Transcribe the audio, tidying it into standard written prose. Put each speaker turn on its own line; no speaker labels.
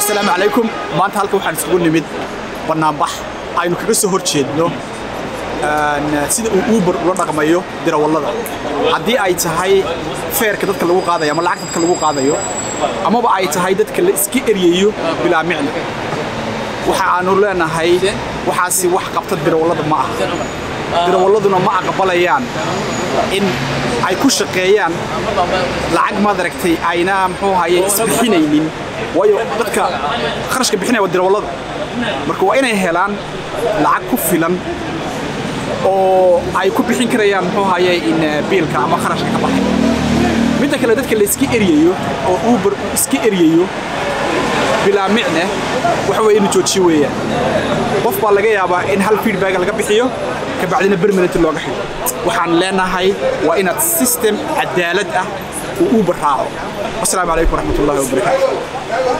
السلام عليكم maanta halka waxaan isugu nimid barnaamij aynu kaga soo horjeedno sida uu Uber ula dhaqmayo dirawallada hadii ay tahay feerka dadka lagu qaadayo ama lacagta dadka lagu qaadayo ama ay tahay dadka la iska eriyayo bilaa micno waxa aanu leenahay waxaasi wax qabta dirawallada ma aha dirawalladuna ma aqbalayaan in ay ku shaqeeyaan lacag ma daragtay ayna muxuu hayay isbixinaynin wayo dadka kharashka bixinaya dirawallada marka waa inay helaan lacag ku filan oo ay ku bixin karayaan muxuu hayay in biilka ama kharashka ka baxay mid kale dadka la iska eriyayo oo Uber iska eriyayo bila micne waxa weeye inuu joojiyo weeyaan qof baa laga yaabaa in hal feedback laga bixiyo ka bacdina permanent looga xigo waxaan leenahay waa inaad system cadaalad ah oo Uber raaco. Assalaamu alaykum warahmatullaahi wabarakaatuh.